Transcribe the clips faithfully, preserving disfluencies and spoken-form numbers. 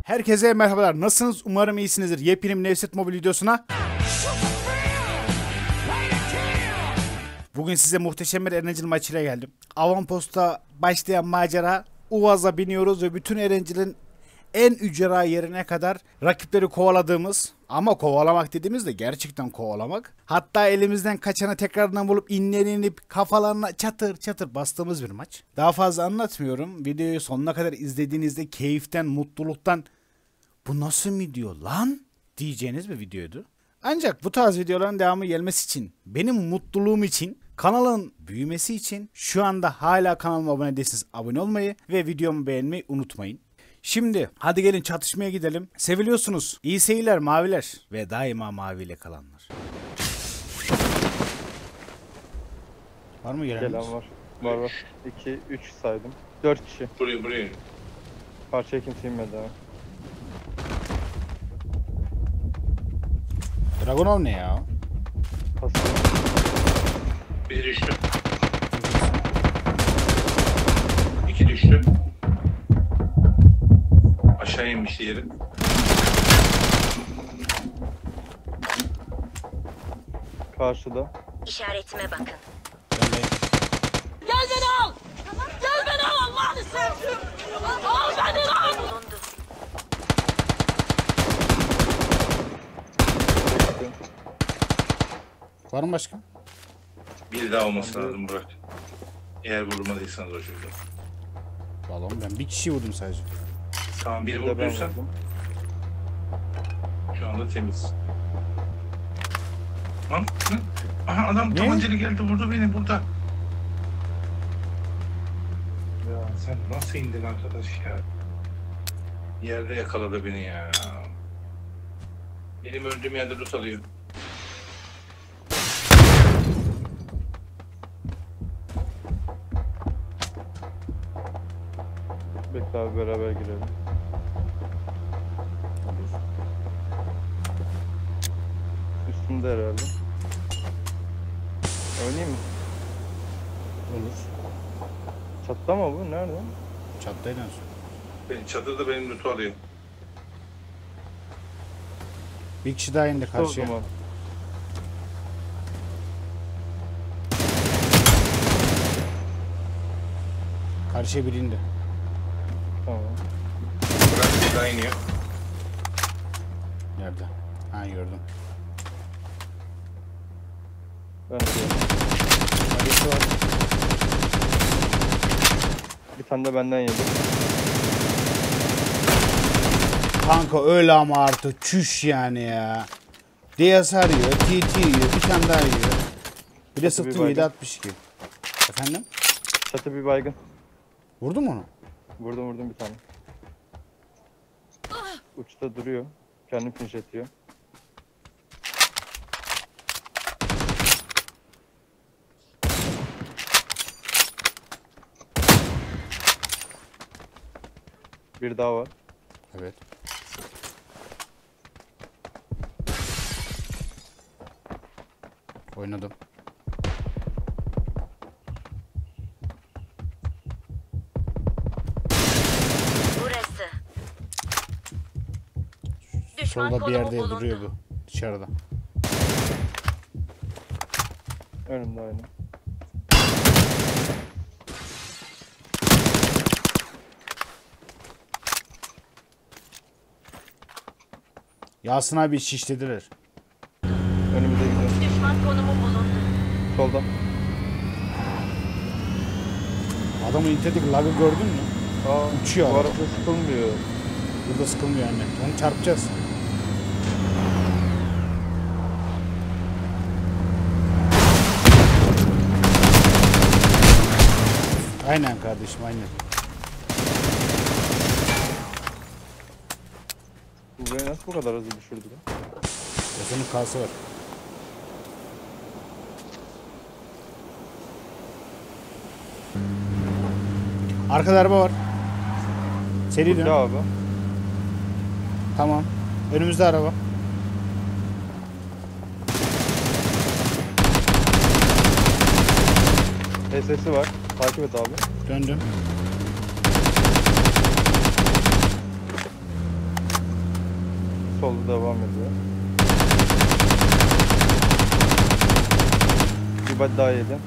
Herkese merhabalar. Nasılsınız? Umarım iyisinizdir. Yepyeni bir Nevset Mobil videosuna. Bugün size muhteşem bir Erencil maçıyla geldim. Avantpost'ta başlayan macera, Uvaz'a biniyoruz ve bütün Erencil'in en ücra yerine kadar rakipleri kovaladığımız, ama kovalamak dediğimizde gerçekten kovalamak. Hatta elimizden kaçanı tekrardan bulup inlenip kafalarına çatır çatır bastığımız bir maç. Daha fazla anlatmıyorum. Videoyu sonuna kadar izlediğinizde keyiften, mutluluktan "Bu nasıl video lan?" diyeceğiniz bir videoydu. Ancak bu tarz videoların devamı gelmesi için, benim mutluluğum için, kanalın büyümesi için şu anda hala kanalıma abone değilseniz abone olmayı ve videomu beğenmeyi unutmayın. Şimdi hadi gelin çatışmaya gidelim. Seviliyorsunuz. İyi seyirler maviler ve daima maviyle kalanlar. Var mı gelen? Gelen var. Var var. iki, üç saydım. dört kişi. Buraya buraya. Karşıya kimse inmedi ha. Dragunov ne ya? Pasıyor. Bir düştü. İki düştü. Aşağı inmiş diğeri. Karşıda. İşaretime bakın. Gel beni al! Gel beni al Allah'ını sevdim! Al beni al! Bulundu. Var mı başka? Bir daha olması lazım Burak. Eğer vurmadıysanız o şurada. Vallahi ben bir kişi vurdum sadece. Tamam biri Bir de ben vurduysan vurdum. şu anda temiz. Lan, lan. Aha adam Ne? tabancalı geldi vurdu beni burada. Ya sen nasıl indin arkadaş ya? Yerde yakaladı beni ya. Benim öldüğüm yerde loot alıyor. Bekle abi beraber girelim. Üstünde herhalde. Oynayayım mı? Olur. Çattı mı bu? Nerede? Çattaydı en son. Benim çadırda benim loot'u alıyor. Bir kişi daha indi karşıya. Sordum abi. Karşıya biri indi. Tamam. Burak bir daha iniyor. Nerede? Ha gördüm. Ben de gördüm. Karısı var. Bir tane de benden yedim. Kanka öyle ama artık çüş yani ya. D S yiyor, T T yiyor, bir tane daha yiyor. Bir de sıktım baygın. yedi altmış iki. Efendim? Çatı bir baygın. Vurdun mu onu? Vurdum vurdum bir tane. Uçta duruyor. Kendini finish ediyor. Bir daha var. Evet. Oynadım. Burası. Düşman Solda bir konumu yerde bulundu. duruyor bu. Dışarıda. Önümde aynı. Yasin abi şişlediler. Önümüze gidiyor. Düşman konumu bulundu. Solda. Adamın interdeki lag'ı gördün mü? Aa, Uçuyor bu adam. arada sıkılmıyor. Burada sıkılmıyor anne. Onu çarpacağız. Aynen kardeşim aynen. Bu beni nasıl bu kadar hızlı düşürdü lan? Yasin'in kası var. Arkada araba var. Seri Ne dön. abi? Tamam. Önümüzde araba. S S'i var. Takip et abi. Döndüm. solda devam ediyor. Bir body daha yedi.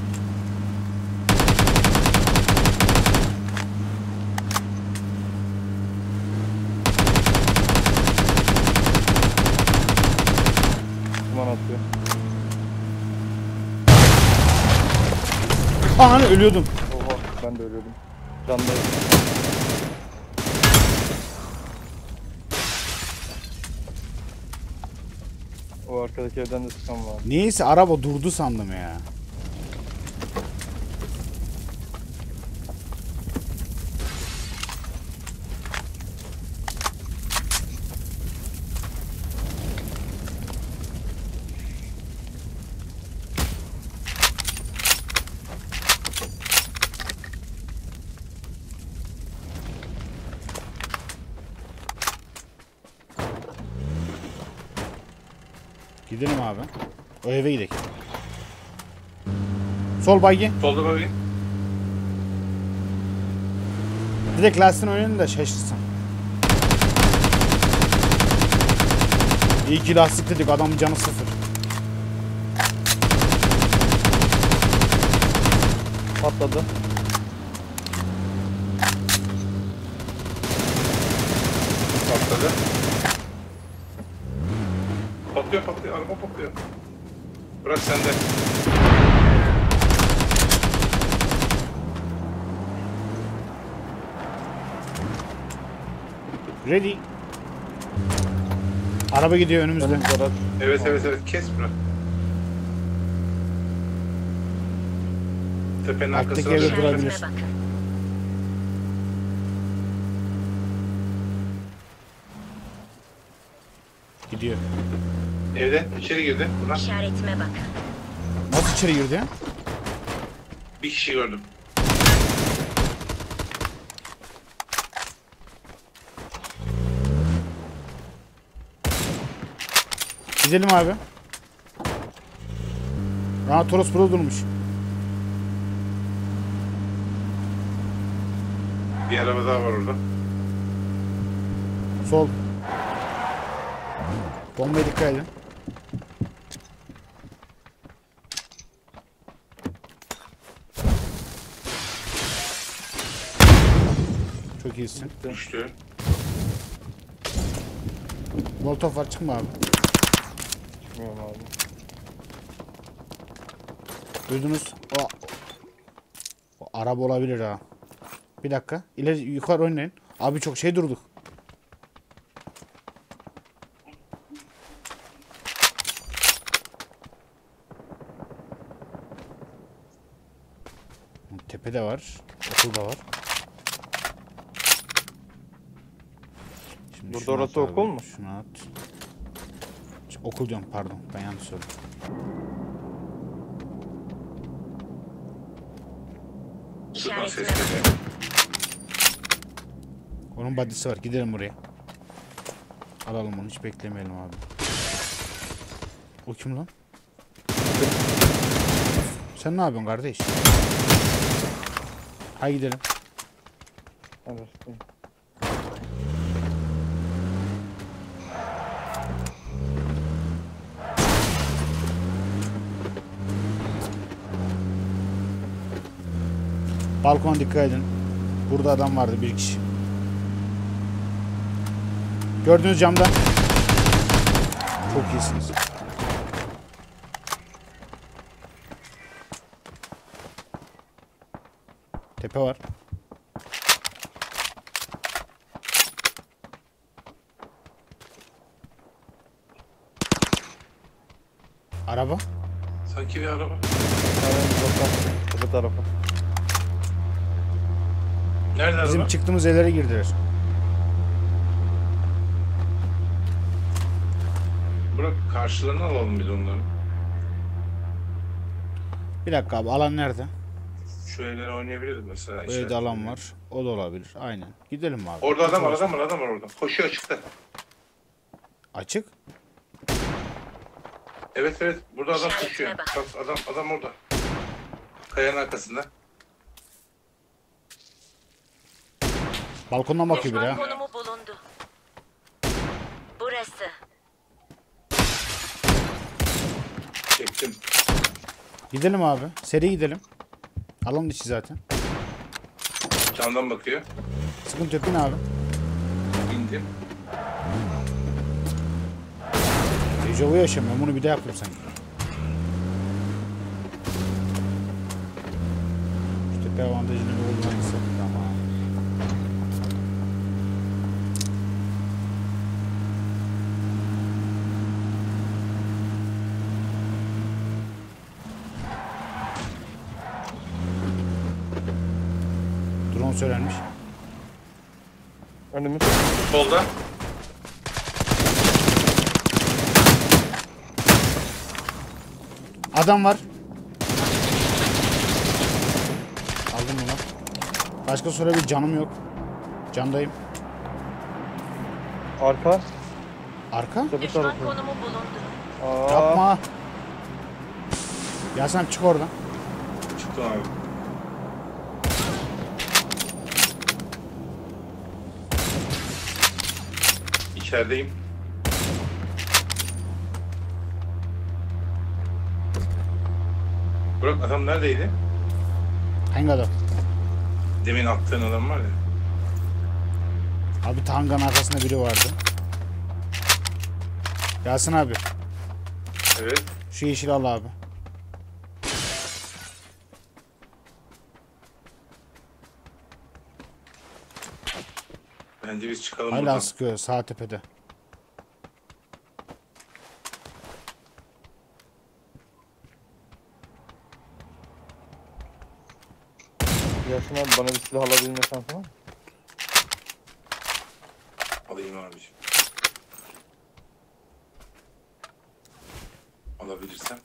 Duman atıyor. Ananı ölüyordum. Oha ben de ölüyordum. Candayım. O arkadaki evden de sıkan var. Neyse araba durdu sandım ya. Gidelim abi. O eve gidelim. Sol baygi. Solda bakayım. Direkt lastiğin önünü de şaşırsın. İyi ki lastik dedik, adamın canı sıfır. Patladı. Patladı. Patlıyor patlıyor. Araba patlıyor. Bırak sende. Ready. Araba gidiyor önümüzde. Önümüzde araç. Evet evet evet. Kes bırak. Tepenin Alttaki arkasına evde dön. durabilir. İşaretime bakın. Gidiyor. Evden içeri girdi. Buna İşaretime bakın. Nasıl içeri girdi ya? bir kişi gördüm. Gidelim abi. Aa, Toros burada durmuş. Bir araba daha var orada. Sol. Bombaya dikkat edin. Çok iyisin. Düştü. Molotov var, çıkma abi. Bilmiyorum abi. Duydunuz. O, o araba olabilir ha. Bir dakika. İleri yukarı oynayın. Abi çok şey durduk. Tepede var. Okulda var. Şimdi Burada şunu orası at abi, okul mu? Şunu at. Ş- Okul diyorum, pardon. Ben yanlış söyledim. Şuradan ses İşaretime bakın. geliyor. Onun badisi var. Gidelim oraya. Alalım onu. Hiç beklemeyelim abi. O kim lan? Sen ne yapıyorsun kardeş? Haydi gidelim. Arasındayım. Balkona dikkat edin. Burada adam vardı, bir kişi. Gördüğünüz camda. Çok iyisiniz. Tepe var. Araba. Sanki bir araba. Aynen uzaktan. Öbür tarafa. Nerede Bizim araba? çıktığımız evlere girdiler. Bırak karşılarını alalım biz onları. Bir dakika abi, alan nerede? Şu evlere oynayabiliriz mesela. Bu evde işaret alan edeyim. var. O da olabilir. Aynen. Gidelim abi. Orada adam var, adam var, adam var orada. Koşuyor açıkta. Açık. Evet evet, burada adam İşaretime koşuyor. bak. Bak adam, adam orada. Kayanın arkasında. Balkondan bakıyor biri Düşman ha. konumu bulundu. Burası. Burası. Çektim. Gidelim abi. Seri gidelim. Alanın içi zaten. Camdan bakıyor. Sıkıntı yok, bin abi. İndim. Dejavu yaşam, ben bunu bir de yaptım sanki. Şu tepe avantajını bir kullanırsak tamam. Drone söylenmiş. Önümüz. Solda. Adam var. Aldım bunu. Başka soru bir canım yok. Candayım. Arka. Arka? Tepe Düşman tarafı. konumu bulundu. Aa, Yapma. Yasin abi çık oradan. Çıktım abi. İçerideyim. Burak adam neredeydi? Hangi adam? Demin attığın adam var ya. Abi tanganın arkasında biri vardı. Yasin abi. Evet. Şu yeşil al abi. Bence biz çıkalım Hala buradan. sıkıyor sağ tepede. Yasin abi bana bir silah alabilme şansı var mı? Alayım abiciğim. Alabilirsem.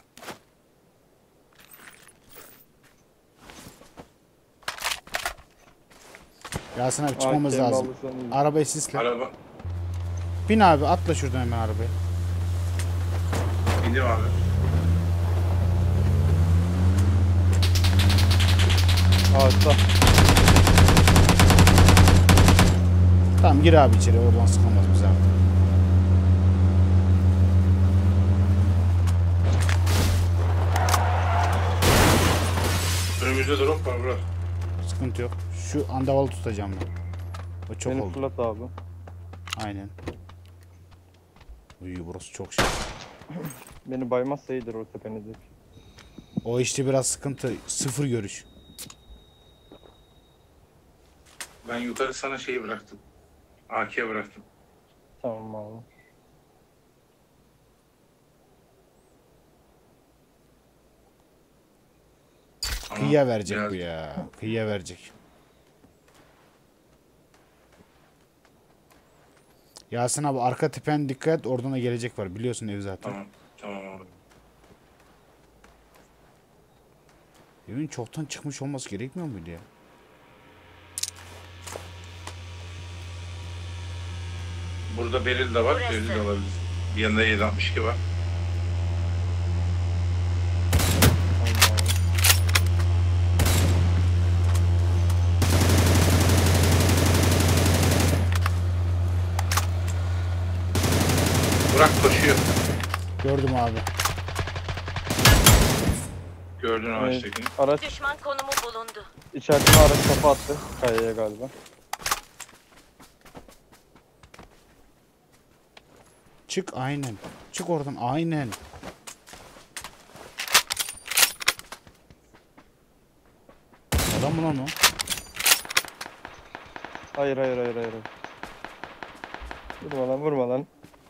Yasin abi çıkmamız A K M lazım. alırsan iyi. Arabayı sisle. Araba. Bin abi, atla şuradan hemen arabaya. İndim abi. Ağaçta. Tamam gir abi içeri, oradan sıkılmaz bize abi. Önümüzde drop var Burak. Sıkıntı yok. Şu andavalı tutacağım ben. O çok Beni oldu. fırlat abi. Aynen. Uy burası çok şey. Beni baymazsa iyidir o tepenizdeki. O işte biraz sıkıntı. Sıfır görüş. Ben yukarı sana şeyi bıraktım. A K bıraktım. Tamam abi. Ama Kıyıya verecek biraz- bu ya. Kıyıya verecek. Yasin abi arka tepen dikkat. Oradan da gelecek var. Biliyorsun ev zaten. Tamam. Tamam abi. Evin çoktan çıkmış olması gerekmiyor muydu ya? Burada Beril de var. Burası. Beril de alabiliriz. Bir yanında yedi altmış iki var. Tamam abi. Burak koşuyor. Gördüm abi. Gördün Evet, ağaçtakini. araç Düşman konumu bulundu. içerisine araç kafa attı. Kayaya galiba. Çık aynen. Çık oradan aynen. Adam mı lan o? Hayır hayır hayır hayır. Vurma lan vurma lan.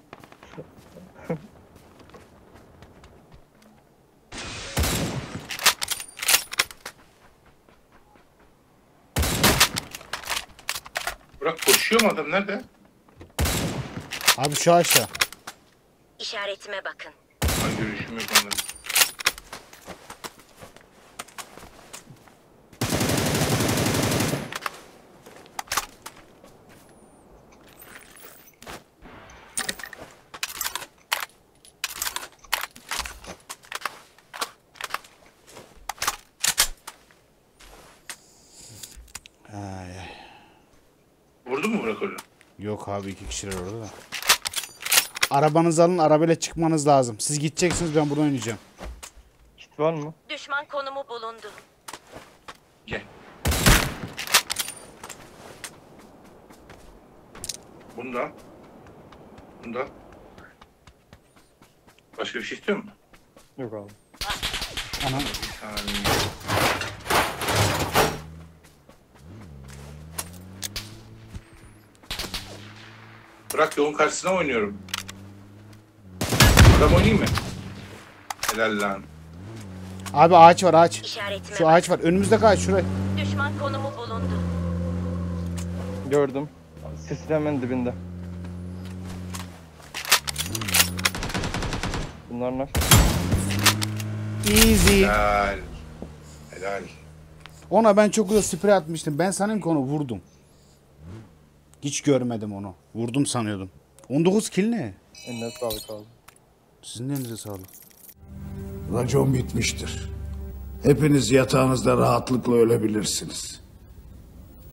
Burak koşuyor mu adam? Nerede? Abi şu aşağı. İşaretime bakın. Ha, görüşüm yok ondan. Ay, ay. Vurdu mu Burak orada? Yok abi iki kişiler orada da. Arabanızı alın, arabayla çıkmanız lazım. Siz gideceksiniz, ben burada oynayacağım. Kit var mı? Düşman konumu bulundu. Gel. Bundan. Bundan. Başka bir şey istiyor musun? Yok abi. Ana. Bir saniye. Bırak, yolun karşısına oynuyorum. Adam oynayayım mı? Helal lan. Abi ağaç var, ağaç. İşaretime Şu ağaç var. Önümüzdeki ağaç, şuraya. Düşman konumu bulundu. Gördüm. Sisin hemen dibinde. Bunlar ne? Easy. Helal. Helal. Ona ben çok güzel sprey atmıştım. Ben sanırım ki onu vurdum. Hiç görmedim onu. Vurdum sanıyordum. on dokuz kill ne? Eline sağlık abi. Sizin de elinize sağlık. Racon bitmiştir. Hepiniz yatağınızda rahatlıkla ölebilirsiniz.